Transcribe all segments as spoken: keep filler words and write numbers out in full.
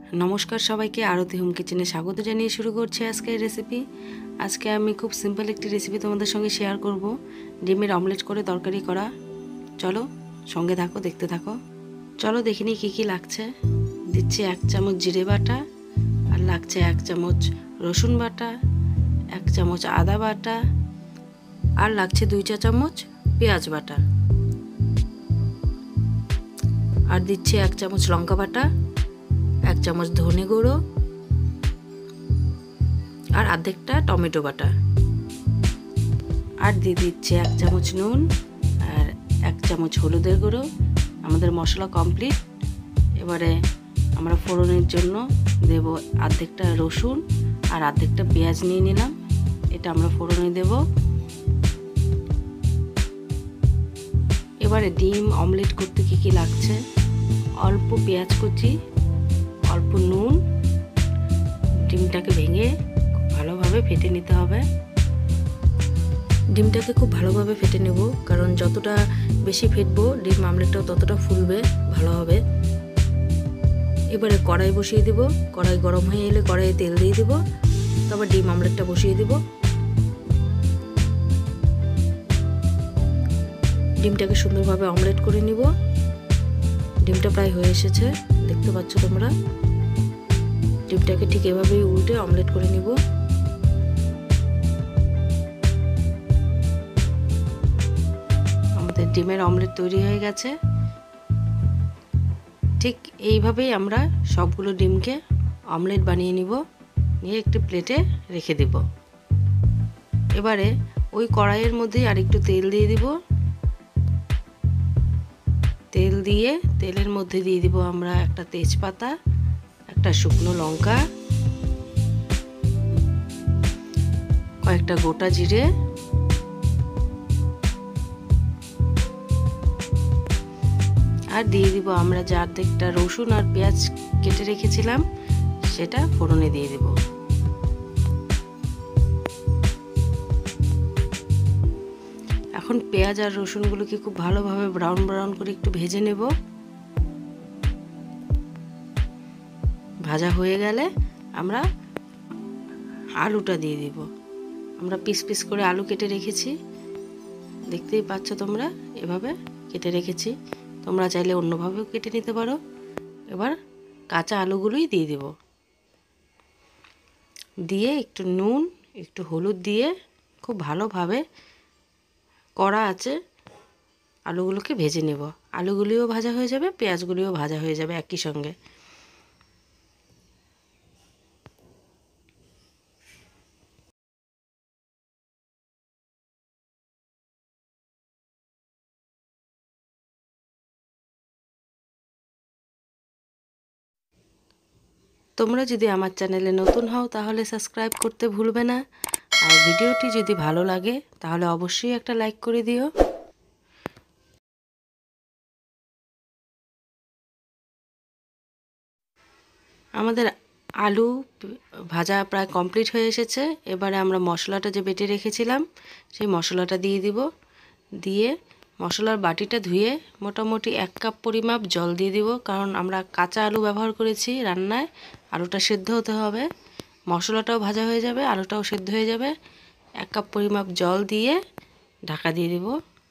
নমস্কার সবাইকে, আরতি হোম কিচেনে স্বাগত জানিয়ে শুরু করছি আজকের রেসিপি। আজকে আমি খুব সিম্পল একটি রেসিপি তোমাদের সঙ্গে শেয়ার করব, ডিমের অমলেট করে তরকারি করা। চলো সঙ্গে থাকো, দেখতে থাকো। চলো দেখিনি কী কী লাগছে। দিচ্ছি এক চামচ জিরে বাটা, আর লাগছে এক চামচ রসুন বাটা, এক চামচ আদা বাটা, আর লাগছে দুই চা চামচ পেঁয়াজ বাটা, আর দিচ্ছি এক চামচ লঙ্কা বাটা, এক চামচ ধনে গুঁড়ো, আর অর্ধেকটা টমেটো বাটা, আর দিয়ে দিচ্ছি এক চামচ নুন আর এক চামচ হলুদের গুঁড়ো। আমাদের মশলা কমপ্লিট। এবারে আমরা ফোড়নের জন্য দেব অর্ধেকটা রসুন আর অর্ধেকটা পেঁয়াজ নিয়ে নিলাম, এটা আমরা ফোড়নে দেব। এবারে ডিম অমলেট করতে কী কী লাগছে: অল্প পেঁয়াজ কুচি, অল্প নুন, ডিমটাকে ভেঙে ভালোভাবে ফেটে নিতে হবে। ডিমটাকে খুব ভালোভাবে ফেটে নেব, কারণ যতটা বেশি ফেটবো ডিম আমলেটটাও ততটা ফুলবে, ভালো হবে। এবারে কড়াই বসিয়ে দেব, কড়াই গরম হয়ে এলে কড়াইয়ে তেল দিয়ে দেব, তারপর ডিম আমলেটটা বসিয়ে দেব। ডিমটাকে সুন্দরভাবে অমলেট করে নিব। ডিমটা প্রায় হয়ে এসেছে, দেখতে পাচ্ছ তোমরা। ডিমটাকে ঠিক এভাবেই উল্টে অমলেট করে নিব। আমাদের ডিমের অমলেট তৈরি হয়ে গেছে। ঠিক এইভাবেই আমরা সবগুলো ডিমকে অমলেট বানিয়ে নিব, নিয়ে একটি প্লেটে রেখে দেব। এবারে ওই কড়াইয়ের মধ্যে আরেকটু তেল দিয়ে দিব। তেল দিয়ে তেলের মধ্যে দিয়ে দিব আমরা একটা তেজপাতা, একটা শুকনো লঙ্কা, কয়েকটা গোটা জিরে, আর দিয়ে দিব আমরা যে অর্ধেকটা রসুন আর পেঁয়াজ কেটে রেখেছিলাম, সেটা ফোড়নে দিয়ে দেব। এখন পেঁয়াজ আর রসুনগুলোকে খুব ভালোভাবে ব্রাউন ব্রাউন করে একটু ভেজে নেব। ভাজা হয়ে গেলে আমরা আলুটা দিয়ে দিব। আমরা পিস পিস করে আলু কেটে রেখেছি, দেখতেই পাচ্ছ তোমরা, এভাবে কেটে রেখেছি। তোমরা চাইলে অন্যভাবেও কেটে নিতে পারো। এবার কাঁচা আলুগুলোই দিয়ে দেব, দিয়ে একটু নুন একটু হলুদ দিয়ে খুব ভালোভাবে কড়া আছে আলুগুলোকে ভেজে নেব। আলুগুলিও ভাজা হয়ে যাবে, পেঁয়াজগুলিও ভাজা হয়ে যাবে একই সঙ্গে। তোমরা যদি আমার চ্যানেলে নতুন হও তাহলে সাবস্ক্রাইব করতে ভুলবে না, আর ভিডিওটি যদি ভালো লাগে তাহলে অবশ্যই একটা লাইক করে দিও। আমাদের আলু ভাজা প্রায় কমপ্লিট হয়ে এসেছে। এবারে আমরা মশলাটা যে বেটে রেখেছিলাম সেই মশলাটা দিয়ে দিব। দিয়ে মশলার বাটিটা ধুয়ে মোটামুটি এক কাপ পরিমাপ জল দিয়ে দিব, কারণ আমরা কাঁচা আলু ব্যবহার করেছি রান্নায়। আলুটা সেদ্ধ হতে হবে, মশলাটাও ভাজা হয়ে যাবে, আলুটাও সেদ্ধ হয়ে যাবে। এক কাপ পরিমাপ জল দিয়ে ঢাকা দিয়ে দিব।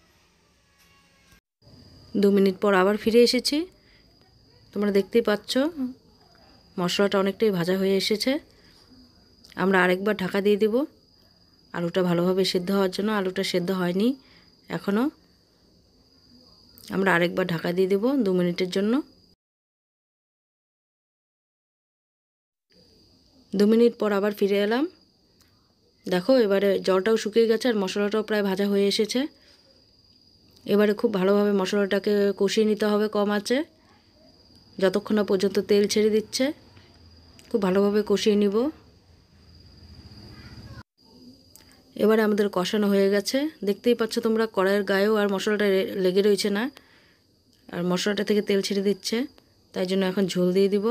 দু মিনিট পর আবার ফিরে এসেছি। তোমরা দেখতেই পাচ্ছ মশলাটা অনেকটাই ভাজা হয়ে এসেছে। আমরা আরেকবার ঢাকা দিয়ে দিব আলুটা ভালোভাবে সেদ্ধ হওয়ার জন্য। আলুটা সেদ্ধ হয়নি এখনও, আমরা আরেকবার ঢাকা দিয়ে দেব দু মিনিটের জন্য। দু মিনিট পর আবার ফিরে এলাম। দেখো এবারে জলটাও শুকিয়ে গেছে আর মশলাটাও প্রায় ভাজা হয়ে এসেছে। এবারে খুব ভালোভাবে মশলাটাকে কষিয়ে নিতে হবে কম আঁচে, যতক্ষণ না পর্যন্ত তেল ছেড়ে দিচ্ছে। খুব ভালোভাবে কষিয়ে নিব। এবারে আমাদের কষানো হয়ে গেছে, দেখতেই পাচ্ছ তোমরা কড়াইয়ের গায়েও আর মশলাটা লেগে রয়েছে না, আর মশলাটা থেকে তেল ছেড়ে দিচ্ছে। তাই জন্য এখন ঝোল দিয়ে দিব।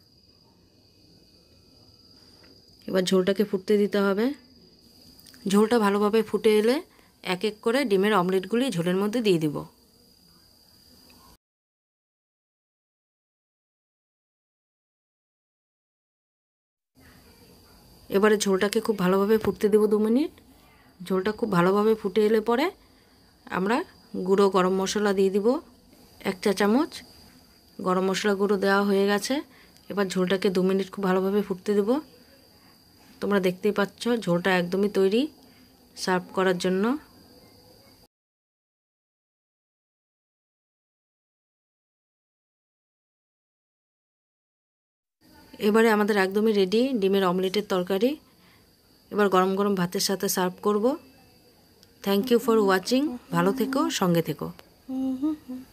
এবার ঝোলটাকে ফুটতে দিতে হবে। ঝোলটা ভালোভাবে ফুটে এলে এক এক করে ডিমের অমলেটগুলি ঝোলের মধ্যে দিয়ে দিব। এবারে ঝোলটাকে খুব ভালোভাবে ফুটতে দেবো দু মিনিট। ঝোলটা খুব ভালোভাবে ফুটে এলে পরে আমরা গুঁড়ো গরম মশলা দিয়ে দিব এক চা চামচ। গরম মশলা গুঁড়ো দেওয়া হয়ে গেছে। এবার ঝোলটাকে দু মিনিট খুব ভালোভাবে ফুটতে দেবো। তোমরা দেখতেই পাচ্ছ ঝোলটা একদমই তৈরি সার্ভ করার জন্য। এবারে আমাদের একদমই রেডি ডিমের অমলেটের তরকারি। এবার গরম গরম ভাতের সাথে সার্ভ করব। Thank you for watching. ভালো থেকো, সঙ্গে থেকো।